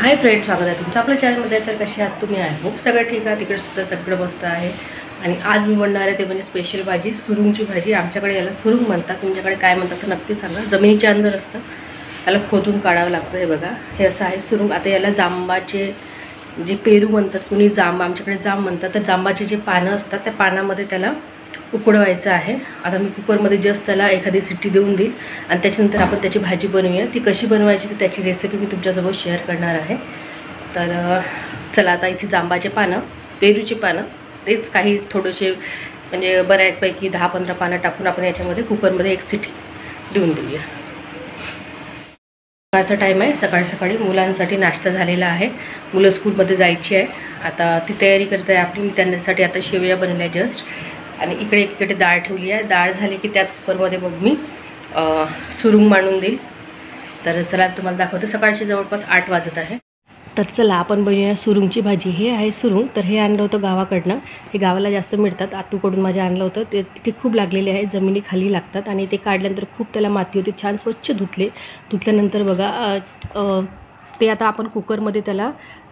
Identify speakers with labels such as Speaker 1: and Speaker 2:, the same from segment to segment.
Speaker 1: Hi friend, स्वागत आहे तुमचं आपल्या चॅनलमध्ये। तर कसे आहात तुम्ही? आहे होप सगळं ठीक आहे, तिकडे सुद्धा सगळं मस्त आहे। आणि आज मी बनणार आहे ते म्हणजे स्पेशल भाजी, सुरुंगची भाजी। आमच्याकडे याला सुरुंग म्हणतात, तुमच्याकडे काय म्हणतात तर नक्की सांगा। जमिनीच्या अंदर असतं, त्याला खोदून काढावं लागतं। हे बघा, हे असं आहे सुरुंग। आता याला जांबाचे जे पेरू म्हणतात, कुणी जांब, आमच्याकडे जांब म्हणतात। तर जांबाचे जे पानं असतात त्या पानामध्ये त्याला उकडवायचं आहे। आता मी कुकरमध्ये जस्ट त्याला एखादी सिट्टी देऊन देईल आणि त्याच्यानंतर आपण त्याची भाजी बनवूया। ती कशी बनवायची तर त्याची रेसिपी मी तुमच्यासोबत शेअर करणार आहे। तर चला, आता इथे जांबाचे पानं, पेरूची पानं, तेच काही थोडेसे म्हणजे बऱ्यापैकी 10-15 पानं टाकून आपण याच्यामध्ये कुकरमध्ये एक सिटी देऊन देऊया। सकाळचा टाईम आहे, सकाळी मुलांसाठी नाश्ता झालेला आहे। मुलं स्कूलमध्ये जायची आहे, आता ती तयारी करत आहे आपली। मी त्यांच्यासाठी आता शेवया बनवल्या जस्ट, आणि इकडे डाळ ठेवली आहे। डाळ झाली की त्याच कुकरमध्ये मग मी सुरुंग मांडून देईल। तर चला तुम्हाला दाखवते। सकाळचे जवळपास 8 वाजत आहे। तर चला आपण बनवूया सुरुंगची भाजी। हे आहे सुरुंग, तर हे आणलं होतं गावाकडनं। हे गावाला जास्त मिळतात, आतूकडून माझ्या आणलं होतं। ते तिथे खूप लागलेले आहे, जमिनीखाली लागतात। आणि ते काढल्यानंतर खूप त्याला माती होती, छान स्वच्छ धुतल्यानंतर बघा ते आता आपण कुकरमध्ये त्याला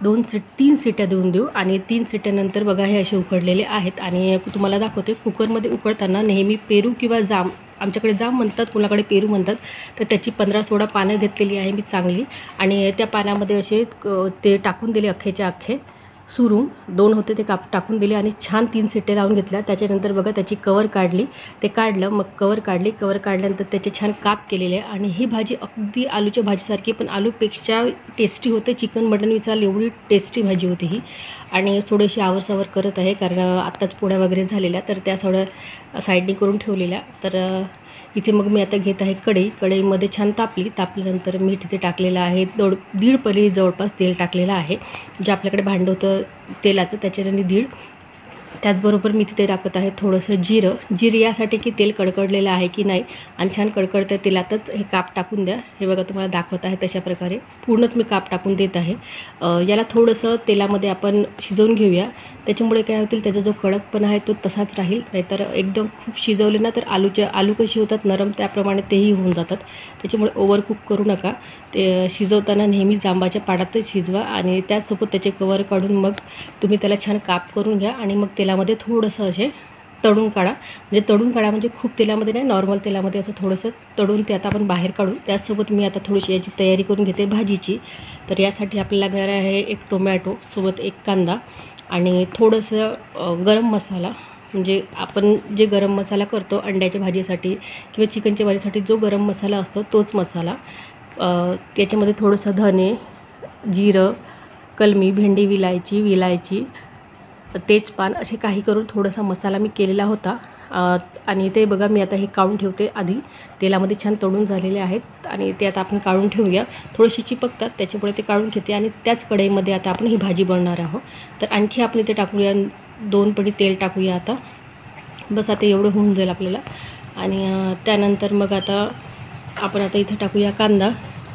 Speaker 1: 3 शिट्ट्या देऊन देऊ। आणि 3 शिट्ट्यानंतर बघा हे असे उकडलेले आहेत। आणि तुम्हाला दाखवते, कुकरमध्ये उकडताना नेहमी पेरू किंवा जाम, आमच्याकडे जाम म्हणतात, कोणाकडे पेरू म्हणतात, तर त्याची 15-16 पानं घेतलेली आहे मी चांगली। आणि त्या पाण्यामध्ये असे ते टाकून दिले, अख्खेच्या अख्खे सुरुंग 2 होते ते टाकून दिले आणि छान 3 शिट्ट्या लावून घेतल्या। त्याच्यानंतर बघा त्याची कवर काढली, ते काढलं, मग कवर काढल्यानंतर त्याचे छान काप केलेले आहे। आणि ही भाजी अगदी आलूच्या भाजीसारखी, पण आलूपेक्षा टेस्टी होते। चिकन मटन विचारलं एवढी टेस्टी भाजी होती ही। आणि थोडीशी आवरसावर करत आहे, कारण आत्ताच पोळ्या वगैरे झालेल्या, तर त्या थोड्या साईडनी करून ठेवलेल्या। तर इथे मग मी आता घेत आहे कढईमध्ये छान तापल्यानंतर मीठ इथे टाकलेलं आहे। 1.5 पळी जवळपास तेल टाकलेलं आहे, जे आपल्याकडे भांडं होतं तेलाचं त्याच्याने 1.5। त्याचबरोबर मी तिथे टाकत आहे थोडंसं जिरं यासाठी की तेल कडकडलेलं आहे की नाही, आणि छान कडकडतं तेलातच हे काप टाकून द्या। हे बघा तुम्हाला दाखवत आहे तशा प्रकारे पूर्णच मी काप टाकून देत आहे। याला थोडंसं तेलामध्ये आपण शिजवून घेऊया, त्याच्यामुळे काय होतील, त्याचा जो कडकपणा आहे तो तसाच राहील। नाहीतर एकदम खूप शिजवले ना तर आलू कशी होतात नरम, त्याप्रमाणे तेही होऊन जातात। त्याच्यामुळे ओव्हर कुक करू नका। ते शिजवताना नेहमी जांबाच्या पाडातच शिजवा, आणि त्याचसोबत त्याचे कवर काढून मग तुम्ही त्याला छान काप करून घ्या। आणि मग तेलामध्ये थोडंसं असे तळून काढा, म्हणजे खूप तेलामध्ये नाही, नॉर्मल तेलामध्ये असं थोडंसं तळून ते आता आपण बाहेर काढू। त्याचसोबत मी आता थोडीशी याची तयारी करून घेते भाजीची। तर यासाठी आपल्याला लागणार आहे 1 टोमॅटो, सोबत 1 कांदा, आणि थोडंसं गरम मसाला, म्हणजे आपण जे गरम मसाला करतो अंड्याच्या भाजीसाठी किंवा चिकनच्या भाजीसाठी जो गरम मसाला असतो तोच मसाला। त्याच्यामध्ये थोडंसं धने, जिरं, कलमी, भेंडी विलायची, तेजपान, असे काही करून थोडासा मसाला मी केलेला होता। आणि ते बघा मी आता हे काढून ठेवते। आधी तेलामध्ये छान तळून झालेले आहेत, आणि ते आता आपण काढून ठेवूया। थोडेसे चिपकतात त्याच्यामुळे ते काढून घेते। आणि त्याच कढईमध्ये आता आपण ही भाजी बनवणार आहोत। तर आणखी आपण इथे टाकूया 2 पळी तेल टाकूया आता, बस आता एवढं होऊन जाईल आपल्याला। आणि त्यानंतर मग आता आपण इथे टाकूया कांदा,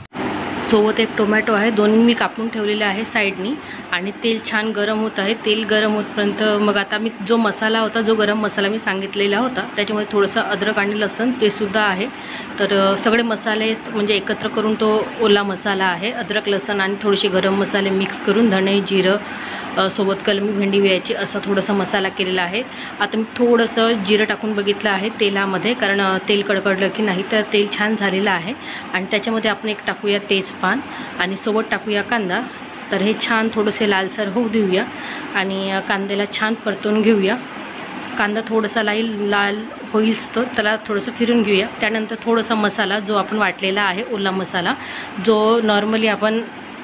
Speaker 1: सोबत 1 टोमॅटो आहे, 2 मी कापून ठेवलेले आहे साईडनी। आणि तेल छान गरम होत आहे। तेल गरम होतपर्यंत मग आता मी जो मसाला होता, जो गरम मसाला मी सांगितलेला होता, त्याच्यामध्ये थोडंसं अद्रक आणि लसूण ते सुद्धा आहे। तर सगळे मसाले म्हणजे एकत्र करून तो ओला मसाला आहे। अद्रक, लसूण आणि थोडेसे गरम मसाले मिक्स करून, धणे, जिरं, सोबत कलमी, भेंडी विलायची, असा थोडासा मसाला केलेला आहे। आता मी थोडंसं जिरं टाकून बघितलं आहे तेलामध्ये, कारण तेल कडकडलं की नाही, तर तेल छान झालेलं आहे। आणि त्याच्यामध्ये आपण 1 टाकूया तेजपान, आणि सोबत टाकूया कांदा। तर हे छान थोडेसे लालसर होऊ देऊया, आणि कांद्याला छान परतून घेऊया। कांदा थोडासा लाल होईस तो त्याला थोडंसं फिरून घेऊया। त्यानंतर थोडासा मसाला जो आपण वाटलेला आहे, ओला मसाला, जो नॉर्मली आपण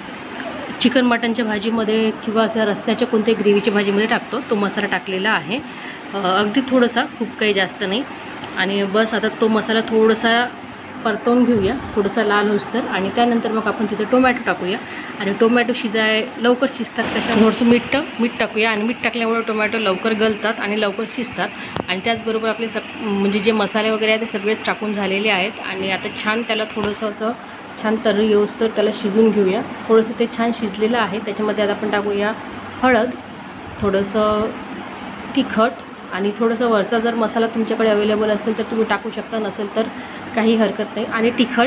Speaker 1: चिकन मटनच्या भाजीमध्ये किंवा असं रस्स्याच्या कोणत्याही ग्रेव्हीच्या भाजीमध्ये टाकतो, तो मसाला टाकलेला आहे। अगदी थोडासा, खूप काही जास्त नाही। आणि बस आता तो मसाला थोडासा परतवून घेऊया, थोडासा लाल होईस्तर। आणि त्यानंतर मग आपण तिथे टोमॅटो टाकूया। आणि टोमॅटो लवकर शिजतात कशा, थोडंसं मीठ टाकूया। आणि मीठ टाकल्यामुळे टोमॅटो लवकर गलतात आणि लवकर शिजतात। आणि त्याचबरोबर आपले म्हणजे जे मसाले वगैरे आहेत ते सगळेच टाकून झालेले आहेत। आणि आता छान त्याला थोडंसं असं छान तर्री येऊस्तर त्याला शिजून घेऊया। थोडंसं ते छान शिजलेलं आहे, त्याच्यामध्ये आता आपण टाकूया हळद, थोडंसं तिखट, आणि थोडंसं वरचा जर मसाला तुमच्याकडे अवेलेबल असेल तर तुम्ही टाकू शकता, नसेल तर काही हरकत नाही। आणि तिखट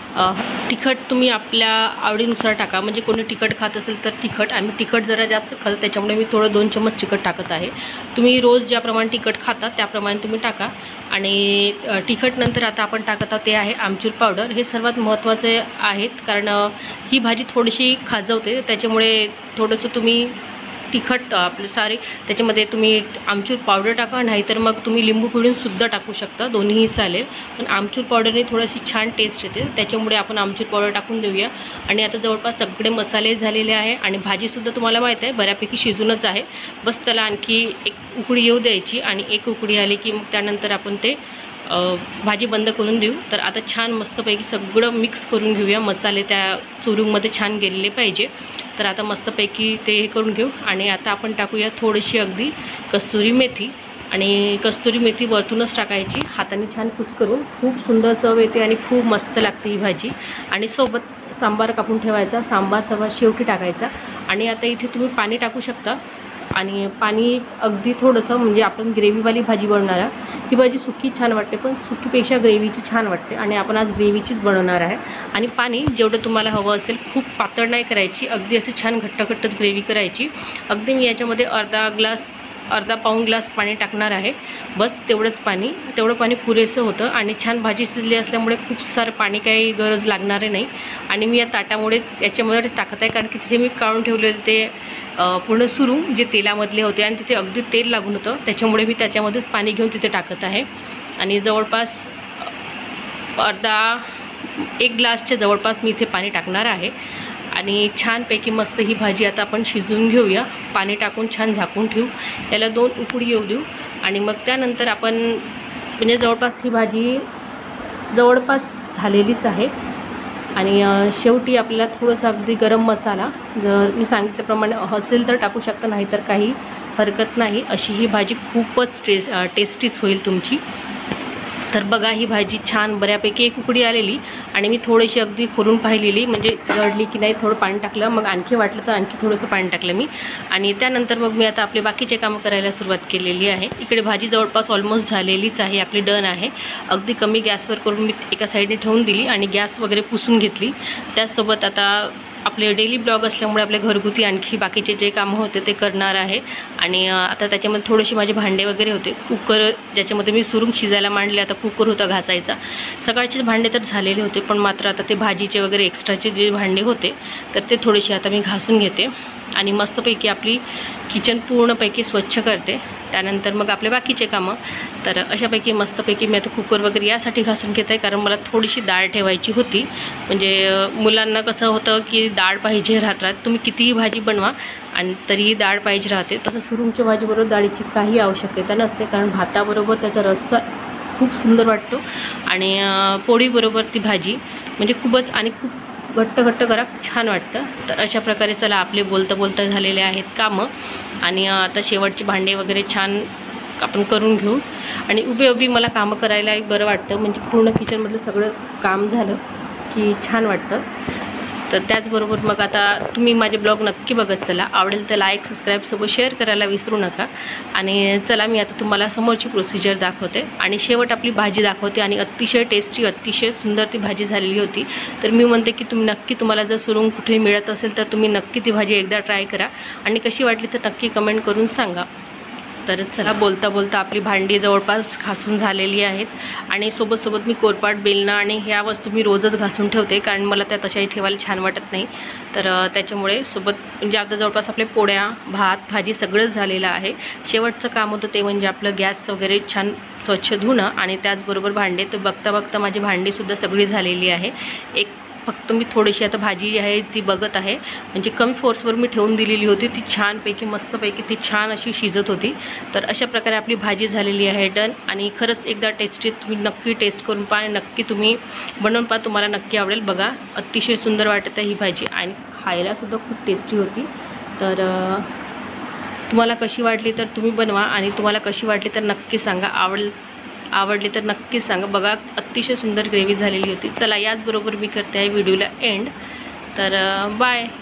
Speaker 1: तिखट तुम्ही आपल्या आवडीनुसार टाका, म्हणजे कोणी तिखट खात असेल तर तिखट. आम्ही तिखट जरा जास्त खातो त्याच्यामुळे मी थोडं 2 चम्मच तिखट टाकत आहे. तुम्ही रोज ज्याप्रमाणे तिखट खाता त्याप्रमाणे तुम्ही टाका. आणि तिखट नंतर आता आपण टाकत आहोत ते आहे आमचूर पावडर. हे सर्वात महत्त्वाचे आहेत, कारण ही भाजी थोडीशी खाजवते, त्याच्यामुळे थोडंसं तुम्ही तिखट आपलं सारे त्याच्यामध्ये तुम्ही आमचूर पावडर टाका, नाहीतर मग तुम्ही लिंबू पिळूनसुद्धा टाकू शकता, दोन्हीही चालेल. पण आमचूर पावडरने थोडीशी छान टेस्ट येते, त्याच्यामुळे आपण आमचूर पावडर टाकून देऊया. आणि आता जवळपास सगळे मसाले झालेले आहे आणि भाजीसुद्धा तुम्हाला माहीत आहे बऱ्यापैकी शिजूनच आहे. बस त्याला आणखी एक उकळी येऊ द्यायची आणि एक उकळी आली की मग त्यानंतर आपण ते भाजी बंद करून देऊ. तर आता छान मस्तपैकी सगळं मिक्स करून घेऊया, मसाले त्या चुरूमध्ये छान गेलेले पाहिजे. तर आता मस्तपैकी ते हे करून घेऊ. आणि आता आपण टाकूया थोडीशी अगदी कस्तुरी मेथी. आणि कस्तुरी मेथी वरतूनच टाकायची, हाताने छान कुचकरून. खूप सुंदर चव येते आणि खूप मस्त लागते ही भाजी. आणि सोबत सांबार कापून ठेवायचा, सांबार सर्वात शेवटी टाकायचा. आणि आता इथे तुम्ही पाणी टाकू शकता. आणि पाणी अगदी थोडंसं, म्हणजे आपण ग्रेव्हीवाली भाजी बनवणार आहे. ही भाजी सुकी छान वाटते, पण सुकीपेक्षा ग्रेव्हीची छान वाटते आणि आपण आज ग्रेव्हीचीच बनवणार आहे. आणि पाणी जेवढं तुम्हाला हवं असेल, खूप पातळ नाही करायची, अगदी अशी छान घट्टघट्टच ग्रेव्ही करायची. अगदी मी याच्यामध्ये अर्धा पाऊण ग्लास पाणी टाकणार आहे. बस तेवढंच पाणी, तेवढं पाणी पुरेसं होतं. आणि छान भाजी शिजली असल्यामुळे खूप सारं पाणी काही गरज लागणार नाही. आणि मी या ताटामुळेच याच्यामध्येच टाकत आहे, कारण की तिथे मी काढून ठेवलेले ते पूर्ण सुरून जे तेलामधले होते आणि तिथे अगदी तेल लागून होतं, त्याच्यामुळे मी त्याच्यामध्येच पाणी घेऊन तिथे टाकत आहे. आणि जवळपास 1 ग्लासच्या जवळपास मी इथे पाणी टाकणार आहे. आणि छानपैकी मस्त ही भाजी आता आपण शिजवून घेऊया. पाणी टाकून छान झाकून ठेवू, याला 2 उकळी येऊ देऊ. आणि मग त्यानंतर आपण, म्हणजे जवळपास ही भाजी जवळपास झालेलीच आहे. आणि शेवटी आपल्याला थोडंसं अगदी गरम मसाला, जर मी सांगितल्याप्रमाणे असेल तर टाकू शकता, नाही तर काही हरकत नाही. अशी ही भाजी खूपच टेस्टीच होईल तुमची. तर बघा, ही भाजी छान बऱ्यापैकी एक उकडी आलेली आणि मी थोडीशी अगदी खोलून पाहिलेली, म्हणजे जळली की नाही, थोडं पाणी टाकलं, मग आणखी वाटलं तर आणखी थोडंसं पाणी टाकलं मी. आणि त्यानंतर मग मी आता आपले बाकीचे कामं करायला सुरुवात केलेली आहे. इकडे भाजी जवळपास ऑलमोस्ट झालेलीच आहे, आपली डन आहे. अगदी कमी गॅसवर करून मी एका साईडने ठेवून दिली आणि गॅस वगैरे पुसून घेतली. त्याचसोबत आता आपले डेली ब्लॉग असल्यामुळे आपले घरगुती आणखी बाकीचे जे कामं होते ते करणार आहे. आणि आता त्याच्यामध्ये थोडेसे माझे भांडे वगैरे होते. कुकर ज्याच्यामध्ये मी सुरून शिजायला मांडले, आता कुकर होता घासायचा. सकाळचे भांडे तर झालेले होते, पण मात्र आता ते भाजीचे वगैरे एक्स्ट्राचे जे भांडे होते तर ते थोडेसे आता मी घासून घेते. आणि मस्तपैकी आपली किचन पूर्णपैकी स्वच्छ करते. त्यानंतर मग आपले बाकीचे कामं. तर अशापैकी मस्तपैकी मी आता कुकर वगैरे यासाठी घासून घेत आहे, कारण मला थोडीशी डाळ ठेवायची होती. म्हणजे मुलांना कसं होतं की डाळ पाहिजे राहतात, तुम्ही कितीही भाजी बनवा आणि तरीही डाळ पाहिजे राहते. तसं सुरूंच्या भाजीबरोबर डाळीची काही आवश्यकता नसते, कारण भाताबरोबर त्याचा रस्सा खूप सुंदर वाटतो. आणि पोळीबरोबर ती भाजी म्हणजे खूपच आणि खूप घट्ट करा, छान वाटतं. तर अशा प्रकारे चला, आपले बोलता झालेले आहेत कामं. आणि आता शेवटचे भांडे वगैरे छान आपण करून घेऊ. आणि उभी मला कामं करायला बरं वाटतं, म्हणजे पूर्ण किचनमधलं सगळं काम झालं की छान वाटतं. तर त्याचबरोबर मग आता तुम्ही माझे ब्लॉग नक्की बघत चला. आवडेल तर लाईक, सबस्क्राईब सोबत शेअर करायला विसरू नका. आणि चला, मी आता तुम्हाला समोरची प्रोसिजर दाखवते आणि शेवट आपली भाजी दाखवते. आणि अतिशय टेस्टी, अतिशय सुंदर ती भाजी झालेली होती. तर मी म्हणते की तुम्हाला जर सुरून कुठे मिळत असेल तर तुम्ही नक्की ती भाजी एकदा ट्राय करा आणि कशी वाटली तर नक्की कमेंट करून सांगा. तर चला, बोलता आपली भांडी जवळपास घासून झालेली आहेत. आणि सोबत मी कोरपाट, बेलणं आणि ह्या वस्तू मी रोजच घासून ठेवते, कारण मला त्या तशाही ठेवायला छान वाटत नाही. तर त्याच्यामुळे म्हणजे आता जवळपास आपले पोळ्या, भात, भाजी सगळंच झालेलं आहे. शेवटचं काम होतं ते म्हणजे आपलं गॅस वगैरे छान स्वच्छ धुणं आणि त्याचबरोबर भांडे. तर बघता माझी भांडीसुद्धा सगळी झालेली आहे. फक्त मी थोडीशी आता भाजी आहे ती बघत आहे, म्हणजे कमी फोर्सवर मी ठेवून दिलेली होती. ती छानपैकी मस्तपैकी ती छान अशी शिजत होती. तर अशा प्रकारे आपली भाजी झालेली आहे डन. आणि खरंच एकदा टेस्टी तुम्ही नक्की टेस्ट करून पहा आणि नक्की तुम्ही बनवून पहा, तुम्हाला नक्की आवडेल. बघा, अतिशय सुंदर वाटत आहे ही भाजी आणि खायलासुद्धा खूप टेस्टी होती. तर तुम्हाला कशी वाटली तर तुम्ही बनवा आणि तुम्हाला कशी वाटली तर नक्की सांगा. आवडली तर नक्कीच सांगा. बघा, अतिशय सुंदर ग्रेव्ही झालेली होती. चला, याचबरोबर मी करते आहे व्हिडिओला एंड. तर बाय.